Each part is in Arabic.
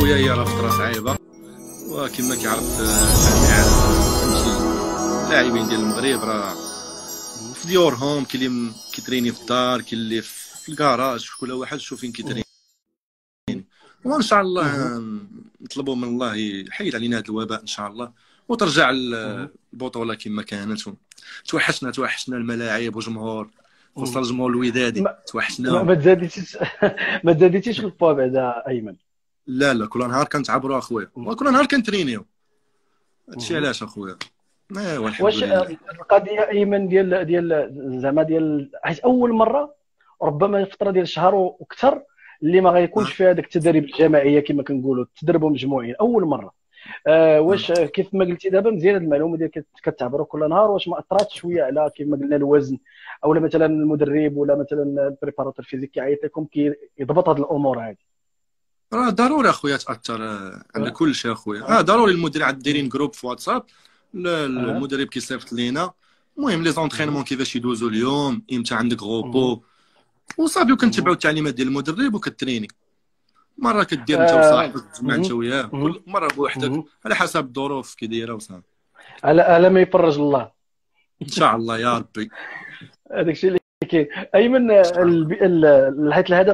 اخويا هي راه فتره صعيبه، وكما كيعرف جميع فهمتي اللاعبين ديال المغرب راه في ديورهم، كاين اللي كيتريني في الدار، كاين اللي في الكراج، كل واحد شوف فين كيتريني. وان شاء الله نطلبوا من الله يحيد علينا هذا الوباء ان شاء الله، وترجع البطوله كما كانت. توحشنا الملاعب وجمهور، خصوصا الجمهور الودادي توحشنا. ما تزاديتيش ما تزاديتيش البوا بعدا ايمن. لا كل نهار كنتعبروا اخويا، وكل نهار كنترينيو. هادشي علاش اخويا. ايوا الحمد واش لله. القضيه ايمن ديال زعما ديال حيت اول مره ربما فتره ديال شهر وكثر اللي ما غيكونش فيها داك التدريب الجماعيه كما كنقولوا، تدربوا مجموعين اول مره. واش كيف ما قلتي دابا مزيان هذه المعلومه ديال كتعبروا كل نهار، واش ما اثراتش شويه على كيف ما قلنا الوزن، او مثلا المدرب ولا مثلا البريباراتور فيزيك كيعيط لكم كيضبط هذه الامور هذه؟ راه ضروري اخويا تاثر على كل شيء اخويا. ضروري المدير عاد دايرين جروب في واتساب، المدرب كيصيفط لينا المهم لي زونطرينمون كيفاش يدوزوا اليوم، امتى عندك غوبو وصافي، وكنتبعوا التعليمات ديال المدرب وكتريني. مره كدير انت وصاحبك تجمع انت وياه، كل مره بوحدك على حسب الظروف كي دايره وصافي. على ما يفرج الله ان شاء الله يا ربي. هذاك الشيء اللي كاين ايمن. حيت الهدف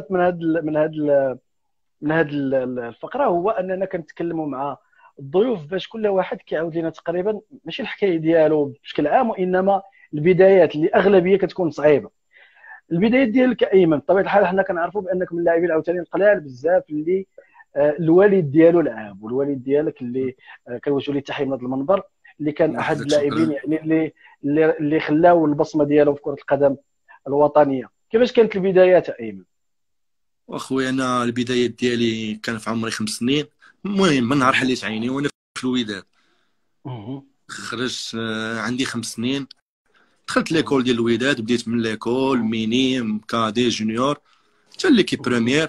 من هذه الفقره هو اننا كنتكلموا مع الضيوف باش كل واحد كيعاود لنا تقريبا ماشي الحكايه ديالو بشكل عام، وانما البدايات اللي اغلبيه كتكون صعيبه. البدايات ديالك ايمن بطبيعه الحال حنا كنعرفوا بانك من اللاعبين عاوتاني القلال بزاف اللي الوالد ديالو لعاب، والوالد ديالك اللي كنوجهوا ليه التحيه من هذا المنبر، اللي كان احد اللاعبين يعني اللي خلاو البصمه ديالو في كره القدم الوطنيه. كيفاش كانت البدايات ايمن؟ واخويا انا البدايات ديالي كان في عمري 5 سنين. المهم من نهار حليت عيني وانا في الوداد، خرجت عندي 5 سنين، دخلت ليكول ديال الوداد، بديت من ليكول مينيم كادي جونيور حتى ليكيب بريمير.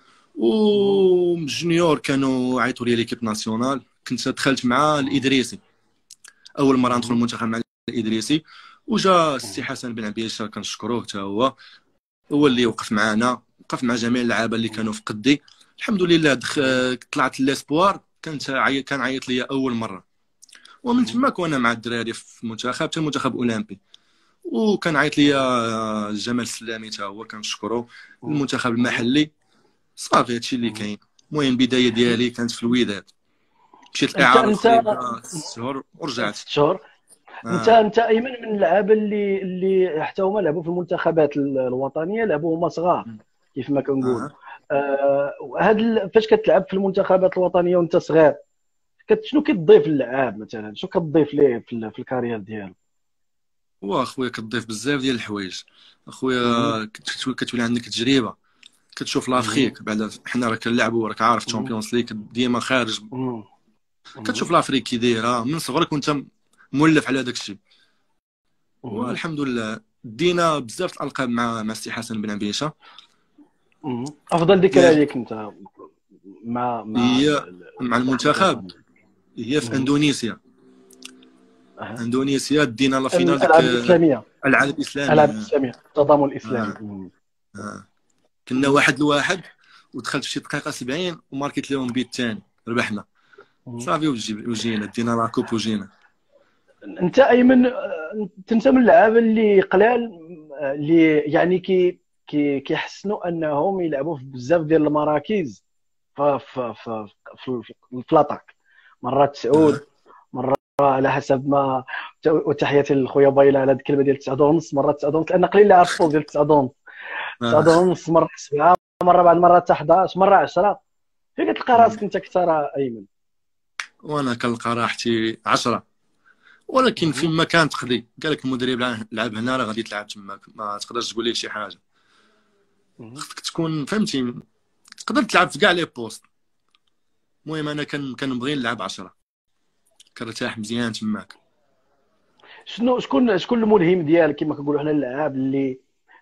وجونيور كانوا عيطوا لي ليكيب ناسيونال، كنت دخلت مع الادريسي، اول مره ندخل المنتخب مع الادريسي. وجا السي حسن بن عبيشه كنشكروه حتى هو اللي وقف معنا، وقف مع جميع اللعابه اللي كانوا في قدي. الحمد لله طلعت ليسبوار، كان عيط لي اول مره، ومن تماك وانا مع الدراري في المنتخب حتى المنتخب الاولمبي. وكان عيط لي جمال السلامي حتى هو كنشكرو، المنتخب المحلي. صافي هادشي اللي كاين. المهم البدايه ديالي كانت في الوداد، مشيت الاعاره 6 شهور ورجعت. 6 شهور. انت ايمن من اللعابه اللي حتى هما لعبوا في المنتخبات الوطنيه، لعبوا هما صغار كيف ما كنقول. فاش كتلعب في المنتخبات الوطنيه وانت صغير، شنو كتضيف للعاب مثلا؟ شنو كتضيف ليه في الكارير ديالو؟ واخويا كتضيف بزاف ديال الحوايج اخويا. كتولي عندك تجربه، كتشوف لافريك. بعد حنا راه كنلعبوا، راك عارف تشامبيونز ليغ ديما خارج. كتشوف لافريك كي دايره من صغرك وانت مولف على داك الشيء. والحمد لله دينا بزاف الالقاب مع السي حسن بن عبيشه. افضل ذكرى ليك انت هي مع المنتخب هي في اندونيسيا. اندونيسيا دينا لا فينال ديك الالعاب الاسلاميه، التضامن الاسلامي. كنا 1-1 ودخلت في شي دقيقه 70 وماركيت لهم بيت الثاني، ربحنا صافي وجينا دينا لاكوب وجينا. انت ايمن انت من اللعابه اللي قلال اللي يعني كيحسنوا انهم يلعبوا في بزاف ديال المراكز في الاتاك. مرات سعود، مره على حسب ما. وتحياتي للخويا بايله على هذه الكلمه ديال 9:30، مرات 9:30 لان قليل اللي عارف الطول ديال 9:30. 9:30 مره 7، مره بعد مره حتى 11، مره 10. فين كتلقى راسك انت اكثر ايمن؟ وانا كنلقى راحتي 10، ولكن فيما كان تقضي قال لك المدرب لعب هنا راه غادي تلعب تماك، ما تقدرش تقول ليه شي حاجه. خصك تكون فهمتي تقدر تلعب في كاع لي بوست. المهم انا كنبغي نلعب 10، كنرتاح مزيان تماك. شكون الملهم ديالك كما كنقولوا حنا اللعاب اللي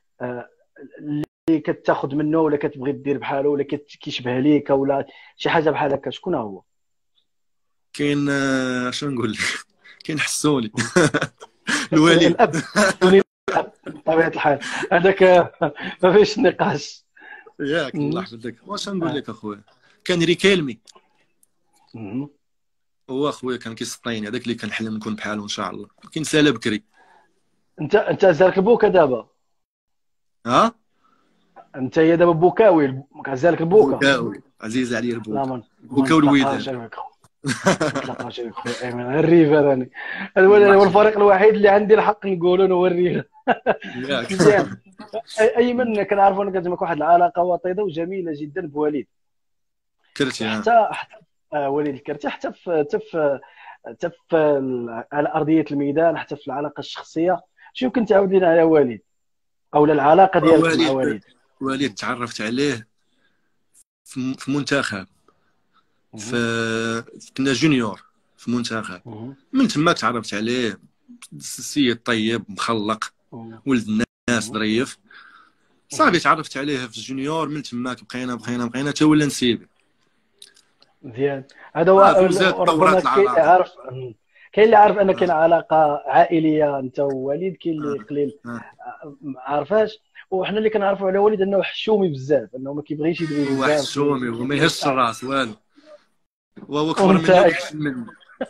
كتاخذ منه ولا كتبغي دير بحاله ولا كيشبه ليك ولا شي حاجه بحال هكا؟ شكون هو؟ كاين شنو نقول لك، كاين حسوني الوليد الاب بطبيعه الحال هذاك ما فيش نقاش. ياك الله يحفظك. واش نقول لك اخويا، كان ريكيلمي مهم. هو خويا كان كيسطيني، هذاك اللي كنحلم نكون بحاله ان شاء الله. كينسالى بكري. انت زالك البوكا دابا؟ ها انت هي دابا بوكاوي، زالك البوكا؟ بوكاوي عزيز عليا لا، البوكا. ما بوكا نتلاقاش والوداد. انا وياك ما نتلاقاش انا خويا ايمن. الريفه راني هو الفريق الوحيد اللي عندي الحق نقولوا هو الريفه. ياك. مزيان. ايمن كنعرف انك عندك واحد العلاقه وطيده وجميله جدا بوليد. كرتي حتى وليد الكرتي، حتى في على ارضيه الميدان، حتى في العلاقه الشخصيه. شنو يمكن تعاود لنا على والد، او العلاقه ديالك مع والد والد؟ والد تعرفت عليه في منتخب، في كنا جونيور في منتخب. من تما تعرفت عليه. السيد طيب مخلق، ولد الناس ظريف. صافي تعرفت عليه في الجونيور، من تماك بقينا حتى ولا نسيب. مزيان. هذا هو. وزاد ربما طورات العلاقه. كاين اللي عارف ان كاين علاقه عائليه انت ووليد، كاين اللي قليل ما عارفاش. وحنا اللي كنعرفوا على وليد انه حشومي بزاف، انه ما كيبغيش يدوي هو بزاف، حشومي وما يهش الراس والو، وهو كبر وانت مني وكحشم مني.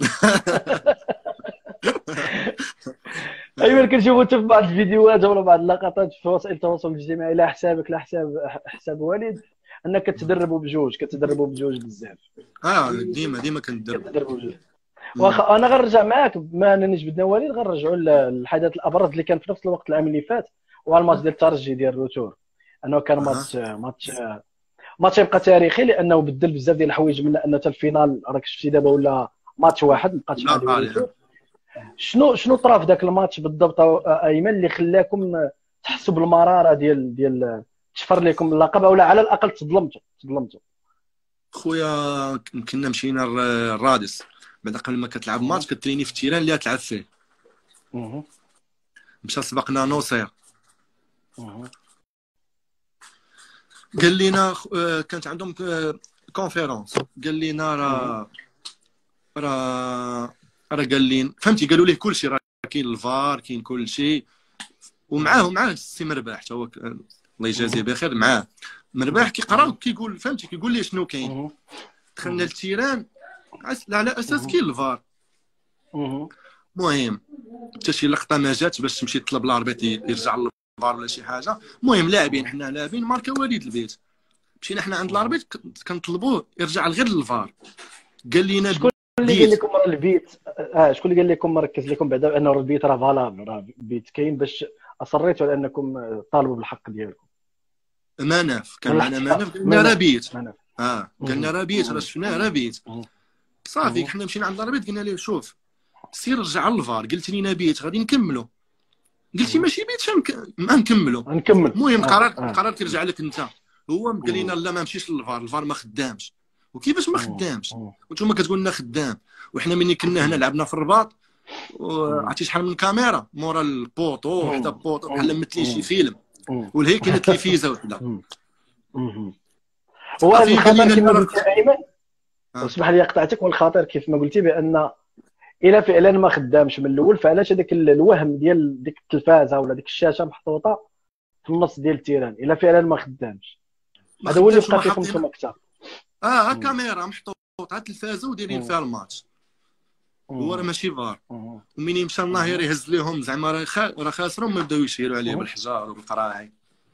ايمن كنشوفوا انت في بعض الفيديوهات ولا بعض اللقطات في وسائل التواصل الاجتماعي، لا حسابك لا حساب والد، انك كتدربوا بجوج بزاف. ديما كندرب. كتدربوا بجوج. واخا انا غنرجع معاك، بما انني جبدنا والد غنرجعوا للحدث الابرز اللي كان في نفس الوقت العام اللي فات، وهو الماتش ديال الترجي ديال الروتور. انه كان ماتش يبقى تاريخي، لانه بدل بزاف ديال الحوايج، من ان حتى الفينال راك شفتي دابا ولا ماتش واحد، مابقاتش بحال الروتور. شنو طرا في ذاك الماتش بالضبط ايمن اللي خلاكم تحسوا بالمراره ديال تشفر لكم اللقب، او على الاقل تظلمتوا؟ خويا كنا مشينا الرادس بعد قبل ما كتلعب ماتش كتريني في التيران اللي تلعب فيه. مشى سبقنا نوصير. قال لنا كانت عندهم كونفيرونس، قال لنا راه قال لي فهمتي، قالوا ليه كلشي، راه كاين الفار كاين كلشي، ومعاه السي مرباح حتى هو الله يجازيه بخير. معاه مرباح كيقرا وكيقول فهمتي، كيقول لي شنو كاين. دخلنا للتيران على اساس كاين الفار. المهم حتى شي لقطه ما جاتش باش تمشي تطلب لاربيط يرجع للفار ولا شي حاجه. المهم لاعبين حنا لاعبين ماركا وليد البيت، مشينا حنا عند لاربيط كنطلبوه يرجع غير للفار. قال لنا شكون اللي قال لكم راه البيت؟ شكون اللي قال لكم ركز لكم بعدا انه البيت راه فالابل، راه البيت كاين، باش اصريتوا على انكم طالبوا بالحق ديالكم؟ مناف كان معنا مناف، قالنا راه بيت. قالنا راه بيت، راه شفناه راه بيت. صافي حنا مشينا عند لاربيط قلنا ليه شوف سير رجع للفار، قلت لينا بيت غادي نكملوا، قلتي ماشي بيت ما نكملوا. المهم قرار كيرجع لك انت. هو قال لنا لا ما نمشيش للفار، الفار ما خدامش. وكيفاش ما خدامش وانتم كتقول لنا خدام؟ وحنا ملي كنا هنا لعبنا في الرباط، عرفتي شحال من كاميرا مورا البوطو حتى البوطو بحال مثلين شي فيلم، والهي كاينه تلفيزه وحده. هو الخطر كما قلت ايمن، اسمح لي قطعتك، والخطر كيف ما قلتي بان الا فعلا ما خدامش من الاول، فعلاش هذاك الوهم ديال ديك التلفازه ولا ديك الشاشه محطوطه في النص ديال التيران الا فعلا ما خدامش؟ هذا هو اللي بقى فيكم نتوما اكثر. كاميرا محطوطه التلفازه ودايرين فيها الماتش، هو راه ماشي فار. ومين مشى الناهير يهز لهم زعما راه خاسرهم، ما بداو يشيروا عليه بالحجار وبالقراعي.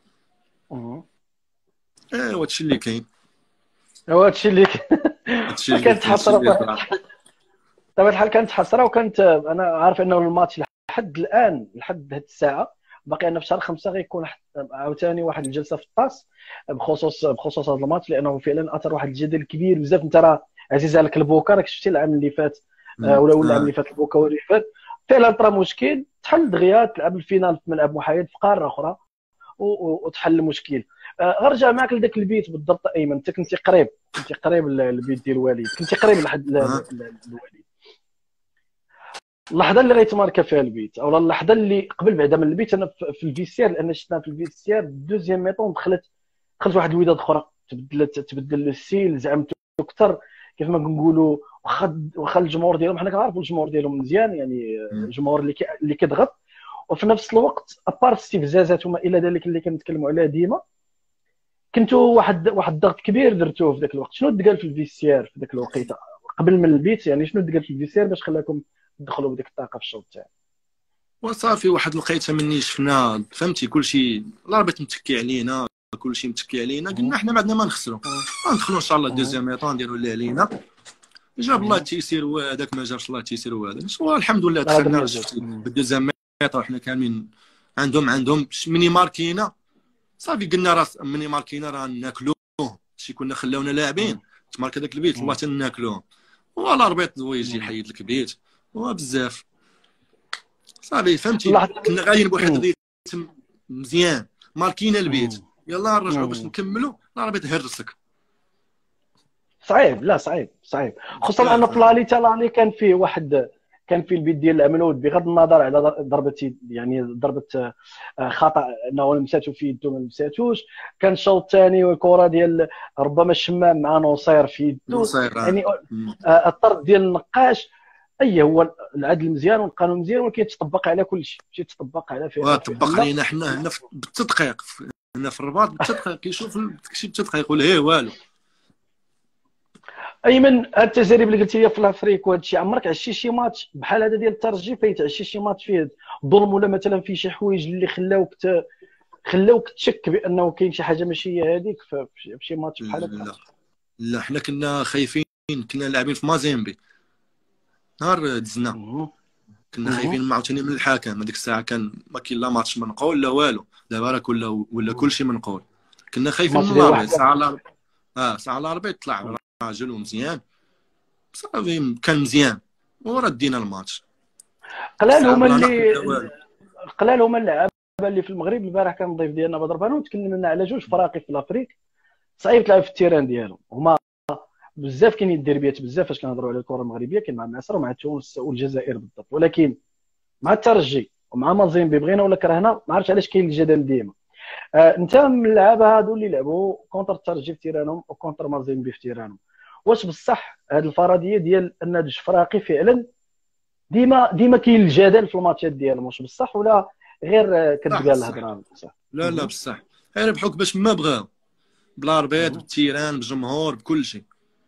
هادشي اللي كاين. هادشي اللي كانت حسره بطبيعه الحال، كانت حسره. وكانت انا عارف انه الماتش لحد الان، لحد هذه الساعه باقي أنا في شهر 5 غيكون عاوتاني واحد الجلسه في الطاس بخصوص هذا الماتش، لانه فعلا اثر واحد الجدل كبير بزاف. انت راه عزيز عليك البوكا، راك شفتي العام اللي فات ولا العام اللي فات البوكا واللي فات فعلا طرا مشكل، تحل دغيا تلعب الفينال في ملعب محايد في قاره اخرى وتحل المشكل. غنرجع معك لذاك البيت بالضبط ايمن. انت كنتي قريب للبيت ديال الوالد، كنتي قريب لحد الوالد. اللحظه اللي غيتماركا فيها البيت، او اللحظه اللي قبل بعدا من البيت، انا في الفيسير، لان شفنا في الفيسير دوزيام ميطون دخلت واحد الوداد اخرى، تبدل السيل، زعمتو اكثر كيف ما كنقولوا. واخا الجمهور ديالهم حنا كنعرفوا الجمهور ديالهم مزيان، يعني الجمهور اللي كيضغط، وفي نفس الوقت ابار استفزازات وما الى ذلك اللي كنتكلموا عليها ديما، كنتوا واحد الضغط كبير درتوه في ذاك الوقت. شنو تقال في الفيسير في ذاك الوقيته قبل من البيت، يعني شنو قالت الفيسير باش خلاكم تدخلوا بديك الطاقه في الشوط الثاني؟ وصافي واحد الوقيته مني شفنا فهمتي كلشي الاربيط متكي علينا، كلشي متكي علينا، قلنا حنا ما عندنا ما نخسروا، ندخلوا ان شاء الله الدوزيام ميطون نديروا اللي علينا. جاب الله التيسير وهذاك، ما جابش الله التيسير وهذا، والحمد لله دخلنا. شفتي بالدوزيام ميطون حنا كاملين عندهم مني ماركينا، صافي قلنا راس مني ماركينا راه ناكلوه، شي كنا خلاونا لاعبين تمارك هذاك البيت الله تناكلوه، والاربيط هو يجي يحيد لك بيت وبزاف صافي فهمتي. كنا غاديين بواحد الريتم مزيان، ماركينا البيت، يلا نرجعوا باش نكملوا، الاربيط هرسك. صعيب، لا صعيب خصوصا ان بلالي تالاني كان فيه البيت ديال العملود، بغض النظر على ضربه يعني ضربه خطا انه لمساتو في يدو ما لمساتوش. كان الشوط الثاني والكره ديال ربما الشمام مع نصير في يدو، يعني الطرد ديال النقاش اي هو العدل مزيان والقانون مزيان، ولكن تطبق على كل شيء، ماشي تطبق على فئه تطبق علينا حنا هنا بالتدقيق، هنا في الرباط بالتدقيق، كيشوف داكشي بالتدقيق يقول هي والو. ايمن، التجارب اللي قلتي لي في الافريك وهذا الشيء، عمرك عشتي شي ماتش بحال هذا ديال الترجي فايت تعشي شي ماتش فيه ظلم، ولا مثلا فيه شي حوايج اللي خلاوك تشك بانه كاين شي حاجه ماشي هي هذيك في شي ماتش بحال هكا؟ لا حنا كنا خايفين، كنا لاعبين في مازيمبي نهار دزنا، كنا خايفين عاوتاني من الحكم. هذيك الساعه كان ما كاين لا ماتش منقول لا والو، دابا راه ولا كلشي منقول. كنا خايفين من الاربيط، ساعه الاربيط طلع راجل ومزيان صافي، كان مزيان وردينا الماتش. قلال هما اللعابه اللي في المغرب. البارح كان الضيف ديالنا بدر بانو، تكلمنا على جوج فراقي في الافريق صعيب تلعب في التيران ديالهم. هما بزاف كاينين الديربيات بزاف فاش كنهضروا على الكره المغربيه، كاين مع مصر ومع تونس والجزائر بالضبط، ولكن مع الترجي ومع مازيمبي بغينا ولا كرهنا، ما عرفتش علاش كاين الجدل ديما. انت من اللعابه هادو اللي لعبوا كونتر الترجي في تيرانهم وكونتر مازيمبي في تيرانهم، واش بصح هذه الفرضيه ديال ان جوج فراقي فعلا ديما كاين الجدل في الماتشات ديالهم، واش بصح ولا غير كتقال الهضره؟ لا بصح يربحوك باش ما بغاو، بالاربيط بالتيران بالجمهور بكل شيء،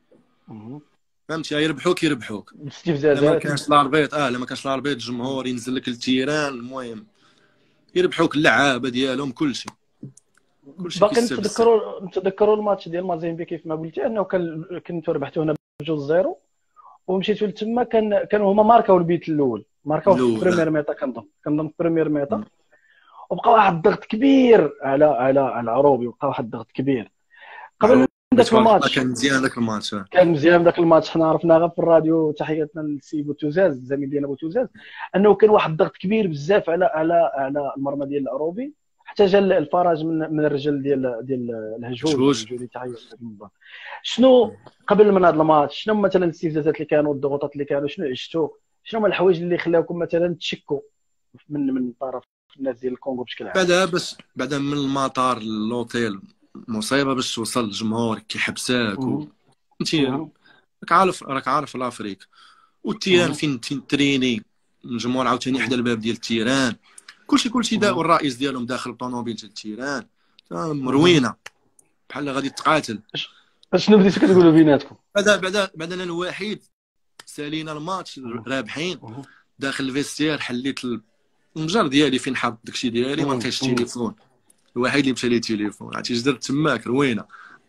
فهمتي؟ يربحوك بالاستفزازات. لما كانش الاربيط لما كانش الاربيط الجمهور ينزل لك التيران، المهم يربحوك اللعابه ديالهم كل شيء. باقي نتذكروا الماتش ديال مازيمبي كيف ما قلتي، انه كنتو ربحتوا هنا ب2-0 ومشيتوا لتما، كانوا هما ماركاو البيت الاول، ماركاو في البريمير ميطا، كنظن في البريمير ميطا، وبقى واحد الضغط كبير على العروبي، وبقى واحد الضغط كبير قبل ذاك الماتش. كان مزيان ذاك الماتش، حنا عرفنا غير في الراديو، تحياتنا للسي بوتوزاز الزميل ديالنا بوتوزاز، انه كان واحد الضغط كبير بزاف على المرمى ديال العروبي، حتى جا الفرج من الرجال ديال الهجوج. تحيه للمباراه. شنو قبل من هذا الماتش، شنو مثلا الاستفزازات اللي كانوا، الضغوطات اللي كانوا، شنو عشتوا، شنو هما الحوايج اللي خلاوكم مثلا تشكوا من طرف الناس ديال الكونغو بشكل عام؟ بعدا من المطار للوطيل مصيبه باش توصل الجمهور كيحبساك انت راك عارف الافريك، والتيران فين تريني الجمهور عاوتاني حدا الباب ديال التيران، كلشي داو الرئيس ديالهم داخل الطوموبيل ديال التيران، مروينه بحال غادي تقاتل. شنو بديتو كتقولوا بيناتكم؟ بعدا انا الوحيد سالينا الماتش رابحين، داخل الفيستير حليت المجر ديالي فين حاط داكشي ديالي، ما لقيتش التليفون، الوحيد اللي مشى ليه التليفون، عرفتي اش درت تماك روينه.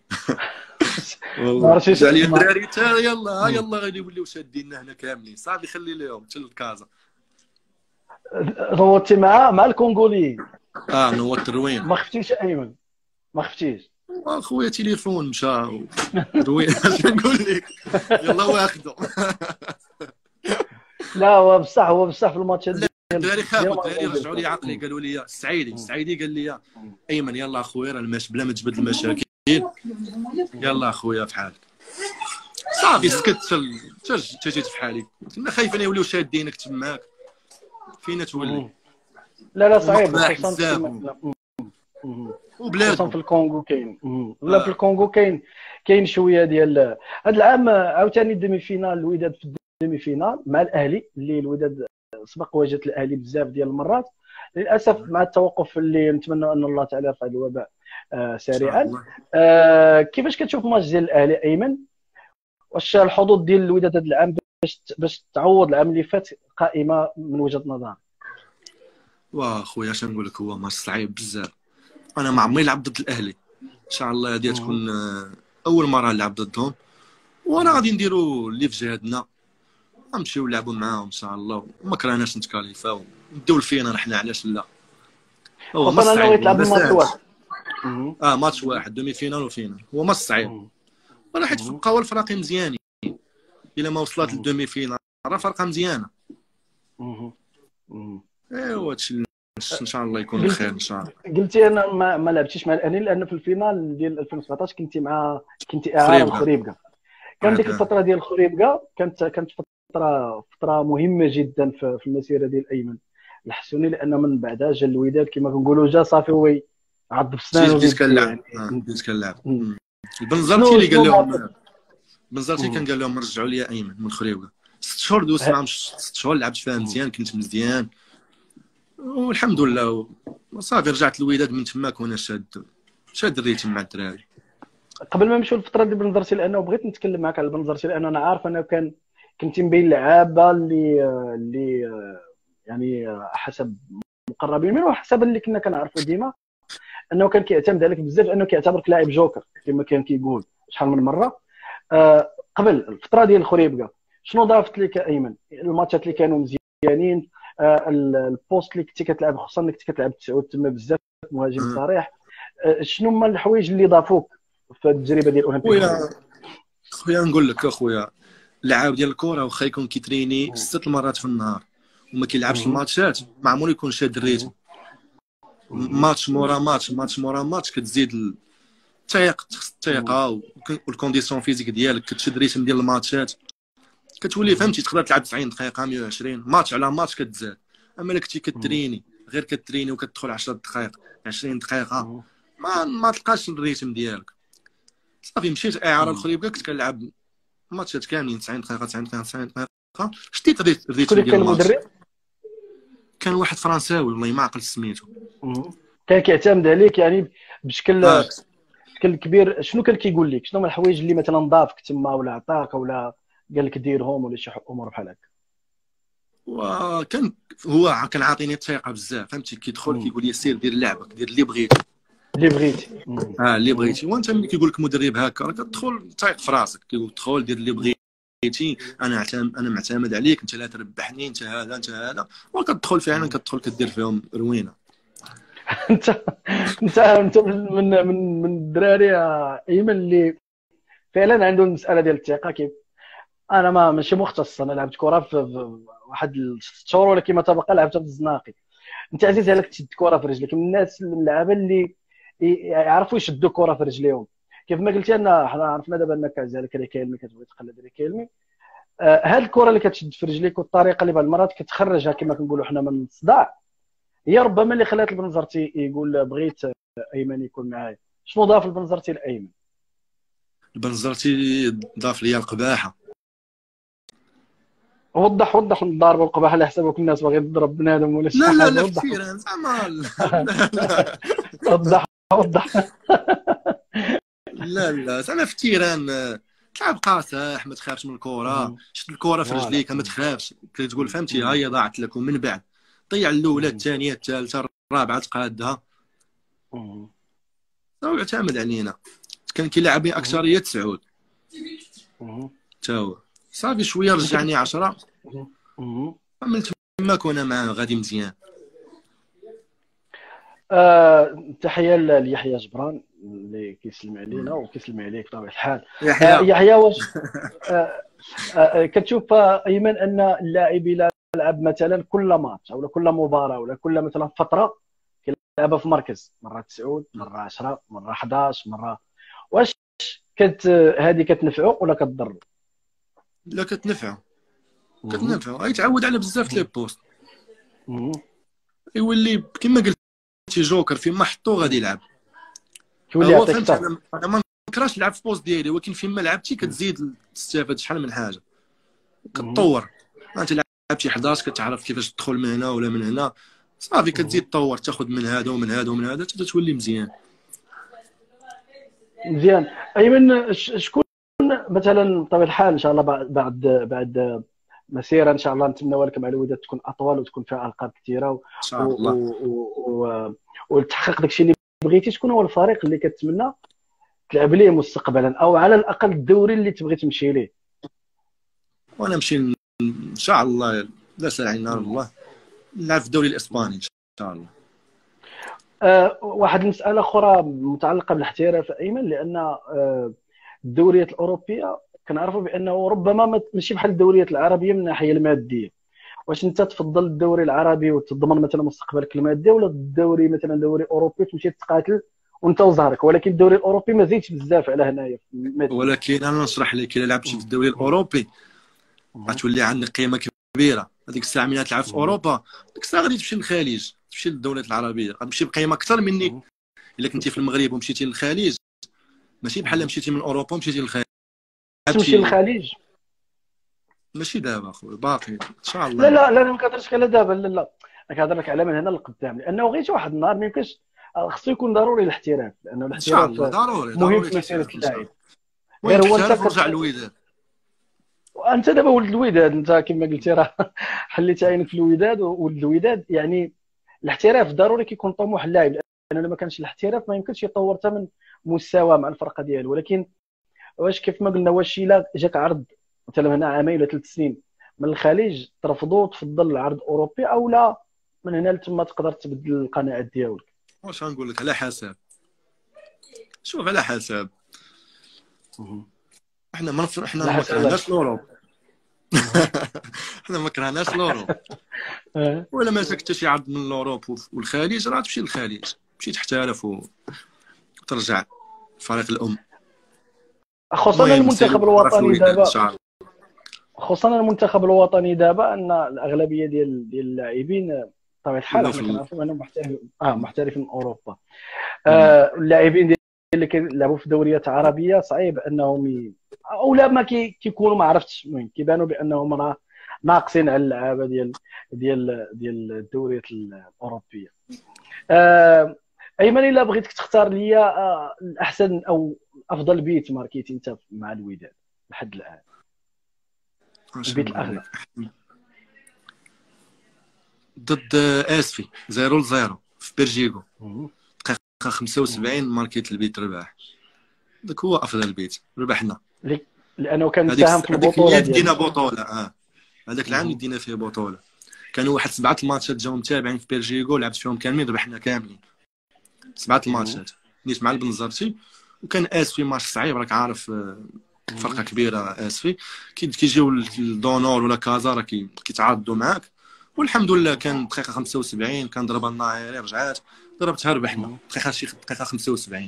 والله جا عليا الدراري يلا غادي يوليو شادينا هنا كاملين، صافي خلي لهم حتى لكازا. نوضتي مع الكونغوليين؟ نوضت الروين. ما خفتيش ايمن؟ ما خفتيش؟ اخويا تليفون مشى روين اش نقول لك، يلا واخدو. لا هو بصح في الماتش الدراري خافوا، الدراري رجعوا لي عقلي، قالوا لي السعيدي قال لي ايمن يلا اخويا راه بلا ما تجبد المشاكل، يلا اخويا في حالك. صافي سكت حتى جيت في حالي، كنا خايفين يوليو شادينك تماك فين تولي. لا صعيب، وبلاد في الكونغو كاين ولا في الكونغو كاين شويه ديال هذا العام. عاوتاني الديمي فينال، الوداد في الديمي فينال مع الاهلي، اللي الوداد سبق واجهت الاهلي بزاف ديال المرات، للاسف مع التوقف اللي نتمنى ان الله تعالى يرفع الوباء سريعا. كيفاش كتشوف الماتش ديال الاهلي ايمن؟ واش الحظوظ ديال الوداد هذا العام باش تعوض العام اللي فات قائمه من وجهه نظرك؟ واخويا اش نقول لك، هو ماتش صعيب بزاف. انا ما عمري لعبت ضد الاهلي، ان شاء الله هذه تكون اول مره نلعب ضدهم، وانا غادي نديروا اللي في جهدنا، نمشيو نلعبوا معاهم ان شاء الله، وما كرهناش نتكاليفاو نديو الفينال حنا، علاش لا. هو ماتش خاصه انه صعيب يتلعب الماتش واحد. ماتش واحد دومي فينال وفينال، هو ماتش صعيب. راه حيت بقاو الفرق مزيانين، الا ما وصلت للدومي فينال راه فرقه مزيانه. ايوا هادشي ان شاء الله يكون خير ان شاء الله. قلتي انا ما لعبتيش مع الاهلي لان في الفينال ديال 2017 كنتي اعاره الخريبكا. كان ديك الفتره ديال الخريبكا كانت فتره مهمه جدا في المسيره ديال ايمن الحسوني، لان من بعدها جا الوداد كما كنقولوا، جا صافي هو عض بسنانه بديت كنلعب بديت كنلعب. البنزرتي اللي قال لهم، بنزرتي كان قال لهم رجعوا لي ايمن من خريبكا. 6 شهور دوزت معاهم، 6 شهور لعبت فيها مزيان، كنت مزيان والحمد لله. صافي رجعت للوداد، من تماك وانا شاد الريتم مع الدراري. قبل ما نمشيو للفتره ديال بنزرتي، لانه بغيت نتكلم معك على بنزرتي، لان انا عارف انه كنتي من بين اللعابه اللي يعني حسب مقربين منه وحسب اللي كنا كنعرفوا ديما انه كان كيعتمد عليك بزاف، انه كيعتبرك لاعب جوكر كما كان كيقول شحال من مره. قبل الفتره ديال الخريبكا شنو ضافت لك ايمن؟ الماتشات اللي كانوا مزيانين، البوست اللي كنتي كتلعب، خصوصا انك كنتي كتلعب تسعود تما بزاف، مهاجم صريح. شنو هما الحوايج اللي ضافوك في التجربه ديال الاولمبيك؟ خويا نقول لك اخويا، اللعاب ديال الكره واخا يكون كيتريني 6 مرات في النهار وما كيلعبش الماتشات، ما عمرو يكون شاد الريتم. ماتش مورا ماتش كتزيد الثقه والكونديسيون فيزيك ديالك، كتشد الريتم ديال الماتشات، كتولي فهمتي تقدر تلعب 90 دقيقه 120 ماتش على ماتش كتزاد. اما الا كنتي كتريني غير كتريني وكتدخل 10 دقائق 20 دقيقه ما تلقاش الريتم ديالك. صافي مشيت اعاره الخريبكا، كنت كنلعب ماتشات كاملين 90 دقيقه 90 دقيقه 90 دقيقه، شتيت الريتم ديال الماتش. كان واحد فرنساوي والله ما عقلت سميتو، كان كيعتمد عليك يعني بشكل كبير. شنو كان كيقول لك؟ شنو هما الحوايج اللي مثلا ضافك تما، ولا عطاك، ولا قال لك ديرهم، ولا شي امور بحال هكا؟ وكان هو كان عاطيني الثقه بزاف، فهمتي كيدخل كيقول لي سير دير لعبك، دير اللي بغيتي اللي بغيتي. وانت ملي كيقول لك مدرب هكا راه كتدخل تايق في راسك، كيقول دخل دير اللي بغيتي، انا معتمد عليك، انت لا تربحني، انت هذا وكتدخل فعلا كتدخل كدير فيهم روينه. انت من الدراري ايمن اللي فعلا عندهم المساله ديال الثقه. كيف انا ماشي مختص، انا لعبت كره في واحد 6 شهور، ولا كما تبقى لعبتها في الزناقي. انت عزيز عليك تشد كره في رجلك، من الناس اللعابه اللي يعرفوا يشدوا كره في رجليهم. كيف ما قلتي لنا، حنا عرفنا دابا انك عزيز عليك ريكيلمي، كتبغي تقلد ريكيلمي. هاد الكره اللي كتشد في رجليك والطريقه اللي بعض المرات كتخرجها كما كنقولوا حنا من الصداع، هي ربما اللي خلات البنزرتي يقول بغيت ايمن يكون معايا. شنو ضاف البنزرتي لايمن؟ البنزرتي ضاف لي القباحه. وضح نضاربوا القباحه على حسابك، الناس باغي تضرب بنادم ولا شي حاجه. لا كثير زعما وضح لا زعما في التيران تلعب قاصح، ما تخافش من الكره، شد الكره في رجليك ما تخافش، تقول فهمتي ها هي ضاعت لك، ومن بعد ضيع الاولى الثانيه الثالثه الرابعه تقادها. هو يعتمد علينا، كان كيلعبني اكثريه سعود تا هو صافي شويه رجعني 10 من تماك وانا معاه غادي مزيان. تحيه ليحيى جبران اللي كيسلم علينا وكيسلم عليك بطبيعه الحال. يحيى واش كتشوف ايمن ان اللاعب الا لعب مثلا كل ماتش او كل مباراه ولا كل مثلا فتره كيلعبها في مركز، مره 9 مره 10 مره 11 مره، واش هذه كتنفعو ولا كتضرو؟ لا كتنفعو يتعود على بزاف لي بوست، يولي كما قلتي جوكر فين ما حطو غادي يلعب. هو فهمت انا ما نكرهش نلعب في بوست ديالي، ولكن فين ما لعبتي كتزيد تستافد شحال من حاجه، كتطور. انت لعبتي 11 كتعرف كيفاش تدخل من هنا ولا من هنا، صافي كتزيد تطور، تاخذ من هذا ومن هذا ومن هذا حتى تولي مزيان. ايمن شكون مثلا بطبيعه الحال ان شاء الله بعد مسيره ان شاء الله نتمنى لك مع الوداد تكون اطول وتكون فيها القاب كثيره ان شاء الله. وتحقق داكشي اللي بغيتي. شكون هو الفريق اللي كتمنى تلعب ليه مستقبلا، او على الاقل الدوري اللي تبغي تمشي ليه؟ وانا نمشي ان شاء الله، لا سال علينا الله، نلعب في الدوري الاسباني ان شاء الله. واحد المساله اخرى متعلقه بالاحتراف ايمن، لان الدوريات الاوروبيه كنعرفوا بانه ربما ماشي بحال الدوريات العربيه من الناحيه الماديه. واش انت تفضل الدوري العربي وتضمن مثلا مستقبلك المادي، ولا الدوري مثلا دوري اوروبي تمشي تقاتل وانت وزهرك؟ ولكن الدوري الاوروبي ما زيدش بزاف على هنايا. ولكن انا نشرح لك، الا لعبتي في الدوري الاوروبي غتولي عندك قيمه كبيره. هذيك الساعه ملي تلعب في اوروبا، ديك الساعه غادي تمشي للخليج، تمشي للدولات العربيه، غتمشي بقيمه اكثر مني. الا كنتي في المغرب ومشيتي للخليج، ماشي بحال مشيتي من اوروبا ومشيتي للخليج. تمشي للخليج ماشي دابا اخويا، باقي ان شاء الله. لا ما كنهضرش على دابا، لا كنهضر لك على من هنا لقدام، لانه غير واحد النهار ما يمكنش، خصو يكون ضروري الاحتراف، لانه ان شاء الله الاحتراف ضروري في مسيره اللاعب. غير هو انت ترجع للوداد. وانت دابا ولد الوداد، انت كما قلتي راه حليت عينك في الوداد، ولد الوداد يعني الاحتراف ضروري كيكون طموح اللاعب، لانه ما كانش الاحتراف ما يمكنش يطور حتى من مستوى مع الفرقه ديالو. ولكن واش كيف ما قلنا، واش الا جاك عرض مثلا هنا عامين ولا 3 سنين من الخليج ترفضوا وتفضل العرض الاوروبي، او لا من هنا لتما تقدر تبدل القناعات ديالك؟ واش غنقول لك، على حسب. شوف على حسب، احنا ما كرهناش الاوروب. احنا ما كرهناش الاوروب. ولا ما جاك حتى شي عرض من الاوروب والخليج، راه تمشي للخليج، تمشي تحترف وترجع فريق الام. خصوصا المنتخب الوطني دابا، خصوصا المنتخب الوطني دابا، ان الاغلبيه ديال اللاعبين بطبيعه الحال احنا كنعرفوا انهم محترفين من اوروبا. اللاعبين اللي كيلعبوا في دوريات عربيه صعيب انهم او لا ما كيكونوا، ما عرفتش، المهم كيبانوا بانهم راه ناقصين على اللعابه ديال الدوريات الاوروبيه. ايمن، الا بغيتك تختار لي الاحسن او افضل بيت ماركيتي انت مع الوداد لحد الان، البيت الاغلى ضد اسفي 0-0 في بلجيكو، دقيقه 75 ماركيت البيت رباح. داك هو افضل بيت، ربحنا لانه كان ساهم في البطوله دينا بطوله. هذاك العام اللي دينا فيه بطوله، كانوا واحد 7 الماتشات جاو متابعين في بلجيكو، لعبت فيهم كاملين، ربحنا كاملين 7 الماتشات. نيت مع البنزرتي، وكان اسفي ماتش صعيب، راك عارف فرقه كبيره اسفي، كيجيو الدونور ولا كازا راه كيتعاضدوا معاك. والحمد لله كان دقيقه 75 كان ضربه الناهيري، رجعات ضربتها ربحنا دقيقه 75.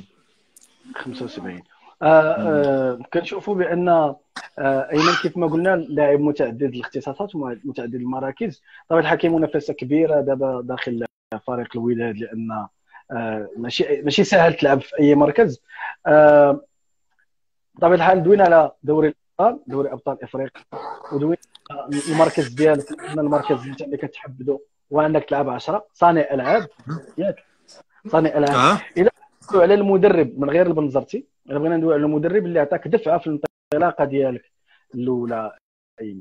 كنشوفوا بان ايمن كيف ما قلنا لاعب متعدد الاختصاصات ومتعدد المراكز. طبعا الحال منافسه كبيره دابا داخل فريق الوداد، لان ماشي سهل تلعب في اي مركز. بطبيعه الحال دوينا على دوري ابطال افريقيا، ودوينا المركز ديالك، المركز اللي كتحبدو وانك تلعب 10 صانع العاب ياك، صانع العاب. اذا على المدرب من غير البنزرتي، الا بغينا ندوي على المدرب اللي عطاك دفعه في الانطلاقه ديالك الاولى ايمن،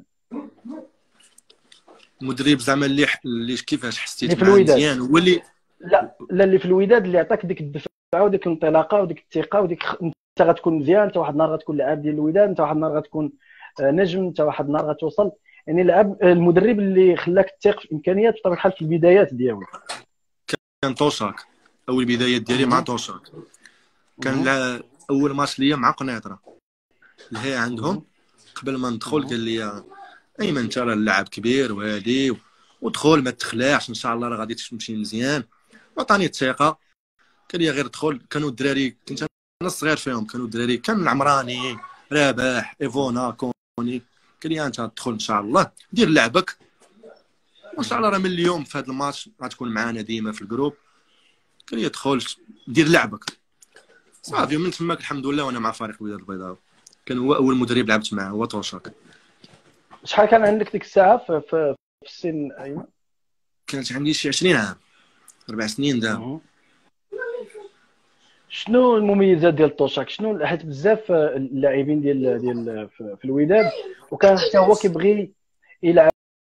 المدرب زعما اللي كيفاش حسيت معاه مزيان هو اللي لا اللي في الوداد، اللي عطاك ديك الدفعه وديك الانطلاقه وديك الثقه وديك انت غتكون مزيان، انت واحد النهار غتكون لاعب ديال الوداد، انت واحد النهار غتكون نجم، انت واحد النهار غتوصل. يعني المدرب اللي خلاك تثق في امكانيات بطبيعه الحال في البدايات ديالو. كان توشاك، اول بدايات ديالي مع توشاك. كان اول ماتش ليا مع قنيطره اللي هي عندهم، قبل ما ندخل قال لي ايمن انت راه اللاعب كبير وهادي، ودخل ما تخلعش ان شاء الله راه غادي تمشي مزيان. وعطاني الثقه، قال لي غير دخل. كانوا الدراري، كنت انا الصغير فيهم، كانوا الدراري كان العمراني، رابح، ايفونا، كوني، قال لي انت تدخل ان شاء الله دير لعبك، وان شاء الله راه من اليوم في هذا الماتش غتكون معنا ديما في الجروب. قال لي دخل دير لعبك صافي. من تماك الحمد لله وانا مع فريق الوداد البيضاوي. كان هو اول مدرب لعبت معاه، هو توشاك. شحال كان عندك ديك الساعه في السن ايمن؟ كانت عندي شي 20 عام، 4 سنين دابا. شنو المميزات ديال طوشاك؟ شنو حيت بزاف اللاعبين ديال في الوداد وكان حتى هو كيبغي يلعب.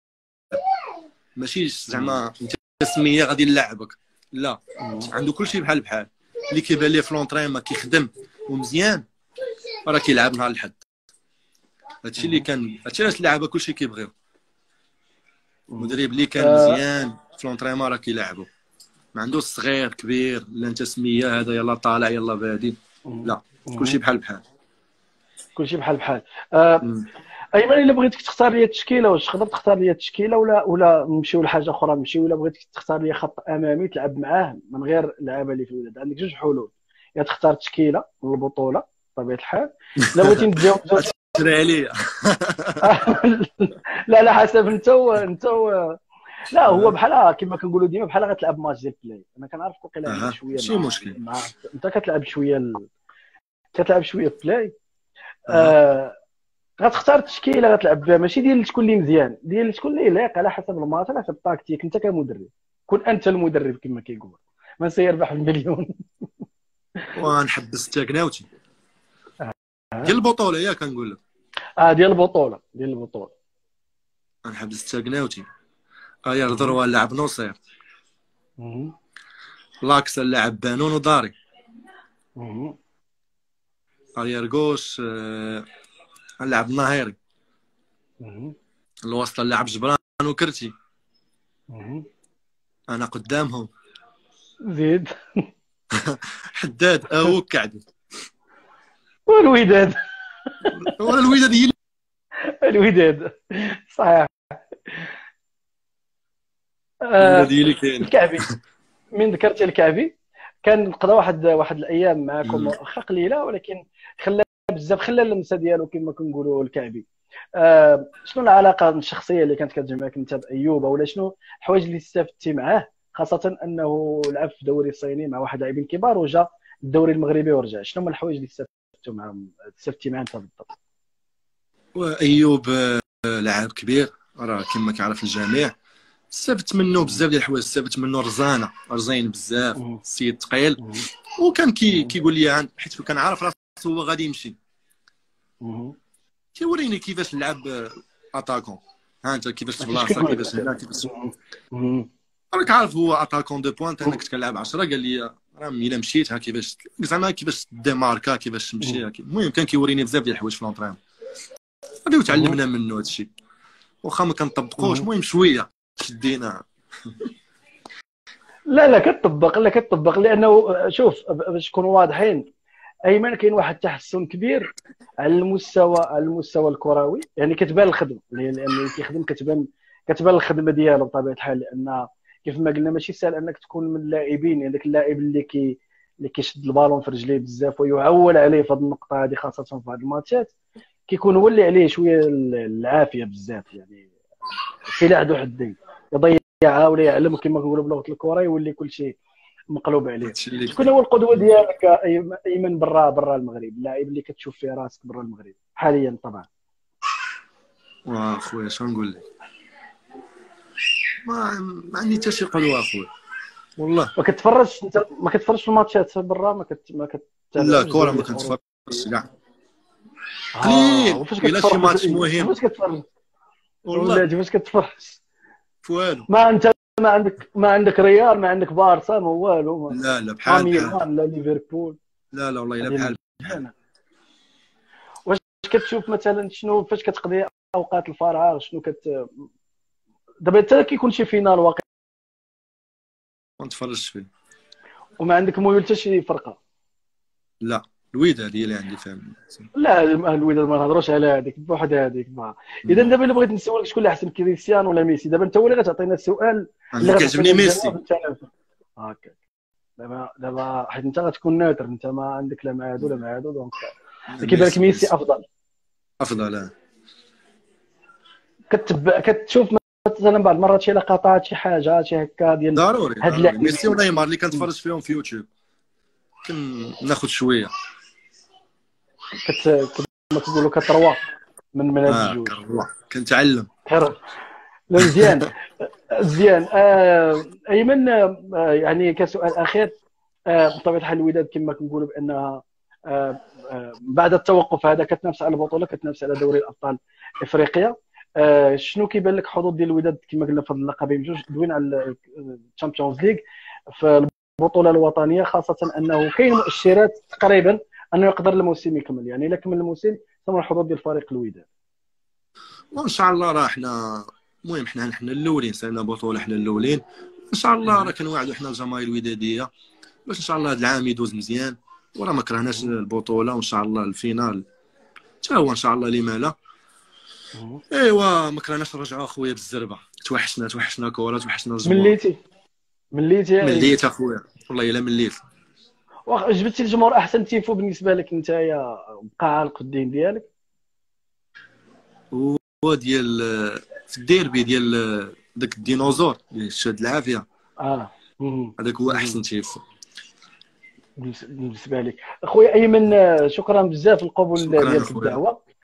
ماشي زعما انت سميه غادي نلعبك، لا، عنده كلشي بحال بحال. اللي كيبان ليه في لونطرينمون كيخدم ومزيان راه كيلعب نهار الحد. هادشي اللي كان، هادشي علاش اللعابه كلشي كيبغيو. المدرب اللي كان مزيان في لونطرينمون راه كيلعبو، ما عندوش صغير كبير لا انت سميه هذا يلا طالع يلا بادي، لا، كلشي بحال بحال. كلشي بحال بحال. ايمن الا بغيتك تختار لي التشكيله، واش تقدر تختار لي التشكيله ولا نمشيو لحاجه اخرى؟ نمشيو الا بغيتك تختار لي خط امامي تلعب معاه من غير اللعابه اللي في الوداد. عندك جوج حلول، يا تختار تشكيله من البطوله بطبيعه الحال، لا بغيتي نتجاوز تشري عليا. لا حسب انت لا هو بحال كما كنقولوا ديما بحال غتلعب ماتش ديال بلاي. انا كنعرف وقيلا عندك شويه ماشي مشكل انت كتلعب شويه بلاي. غتختار التشكيله غتلعب بها، ماشي ديال اللي تكون لي مزيان، ديال اللي تكون لي لايق على حسب الماتش، على حسب التاكتيك. انت كمدرب كون انت المدرب كما كيقول، من سيربح المليون. ونحبس تاكناوتي ديال البطوله ياك كنقول لك. ديال البطوله نحبس تاكناوتي. يا ضروا لعب نصير، لاكس لعب بانون وداري، اريرغوش لعب ناهيري، الوسط لعب جبران وكرتي، انا قدامهم زيد حداد او كعبي والوداد. ولا الوداد هي الوداد صحيح. الوداد هي اللي كاين. الكعبي، من ذكرتي الكعبي كان قضى واحد الايام معكم واخا قليله، ولكن خلى بزاف، خلى اللمسه ديالو كما كنقولوا الكعبي. شنو العلاقه الشخصيه اللي كانت كتجمعك انت بايوب، ولا شنو الحوايج اللي استفدتي معاه، خاصه انه لعب في الدوري الصيني مع واحد لاعبين كبار وجا الدوري المغربي ورجع؟ شنو هما الحوايج اللي استفدتي معاه انت بالضبط؟ وايوب لاعب كبير راه كما كيعرف الجميع، استفدت منه بزاف ديال الحوايج. استفدت منه رزين بزاف، السيد ثقيل، وكان كيقول لي حيت كان عارف راسو هو غادي يمشي، كيوريني كيفاش نلعب اتاكون. ها انت كيفاش تبلاصه، كيفاش هنا، كيفاش راك عارف هو اتاكون دو بوانت. انا كنت كنلعب 10، قال لي راه الا مشيت ها كيفاش زعما كيفاش ديماركا، كيفاش تمشي. المهم كان كيوريني بزاف ديال الحوايج في لونطريم، غادي تعلمنا منه هادشي، واخا ما كنطبقوش. المهم شويه شدينا. لا كتطبق لانه شوف باش نكونوا واضحين، ايمن كاين واحد التحسن كبير على المستوى الكروي. يعني كتبان الخدمه، لانه كيخدم كتبان الخدمه ديالو بطبيعه الحال، لان كيف ما قلنا ماشي سهل انك تكون من اللاعبين، يعني داك اللاعب اللي كيشد البالون في رجليه بزاف ويعول عليه في هذه النقطه هذه، خاصه في هذه الماتشات كيكون هو اللي عليه شويه العافيه بزاف. يعني سلاح ذو حدين، يضيعها ولا يعلم كما كنقولوا بلغه الكره، يولي كل شيء مقلوب عليه. شكون هو القدوه ديالك ايمن برا المغرب، اللاعب اللي كتشوف فيه راسك برا المغرب حاليا؟ طبعا خويا شنو نقول لك، ما عندي حتى شي قدوه اخويا والله. ما كتفرجش انت، ما كتفرجش في الماتشات برا؟ ما لا كره ما كنتفرجش كاع، قليل الا شي ماتش مهم. فاش كتفرج والله؟ فاش كتفرج فوالو. ما عندك ريال، ما عندك بارسا، ما والو. لا بحال لا ليفربول. لا والله الا بحال. واش كتشوف مثلا شنو فاش كتقضي اوقات الفراغ؟ شنو دابا حتى كيكون شي فينال واقع ما نتفرجش فيه، وما عندك ميول حتى شي فرقه؟ لا الوداد هي اللي عندي، فاهم؟ لا الوداد ما نهضروش على هذيك بوحد هذيك. اذا دابا الا بغيت نسولك شكون اللي احسن، كريستيانو ولا ميسي؟ دابا انت هو اللي غتعطينا السؤال اللي كيعجبني ميسي. هكا دابا حيت انت غتكون ناتر، انت ما عندك لا مع هادو لا مع هادو، دونك كيبان لك ميسي افضل. كتشوف مثلا بعض المرات شي لقطات، شي حاجه شي هكا ديال ضروري ميسي ونيمار اللي كنتفرج فيهم في يوتيوب كناخذ شويه كما كنقولوا كتروا من هاد الجوج، كنتعلم. لا مزيان. ايمن يعني كسؤال اخير، بطبيعه الحال الوداد كما كنقولوا بانها بعد التوقف هذا كتنافس على البطوله، كتنافس على دوري الابطال افريقيا. شنو كيبان لك حظوظ ديال الوداد كما قلنا في هذه اللقبين بجوج؟ دوينا على الشامبيونز ليغ في البطوله الوطنيه، خاصه انه كاين مؤشرات تقريبا انه يقدر الموسم يكمل، يعني الا كمل الموسم ثم الحظوظ ديال فريق الوداد. وان شاء الله راه حنا المهم حنا الاولين، سالنا بطوله حنا الاولين ان شاء الله. راه كنوعدوا حنا الجماهير الوداديه باش ان شاء الله هذا العام يدوز مزيان، وراه ما كرهناش البطوله، وان شاء الله الفينال حتى هو ان شاء الله لما لا. ايوا ما كرهناش نرجعوا اخويا بالزربه، توحشنا كره، توحشنا الجمهور. مليت اخويا والله الا مليت. جبتي الجمهور احسن تيفو بالنسبه لك انت يا بقى عالق الدين ديالك؟ هو ديال في الديربي ديال داك الديناصور ديال الشاد العافيه، هذاك هو احسن تيفو بالنسبه لك. اخويا ايمن شكرا بزاف القبول ديالك الدعوه.